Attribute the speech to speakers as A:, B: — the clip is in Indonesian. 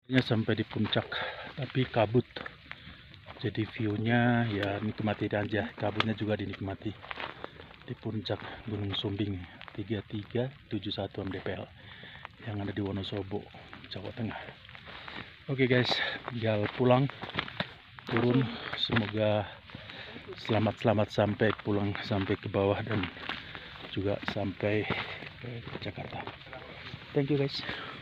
A: Sampai di puncak tapi kabut, jadi viewnya ya nikmati aja, kabutnya juga dinikmati di puncak Gunung Sumbing 3371 mdpl yang ada di Wonosobo, Jawa Tengah. Oke guys, tinggal pulang, turun, semoga selamat sampai pulang, sampai ke bawah dan juga sampai ke Jakarta. Thank you guys.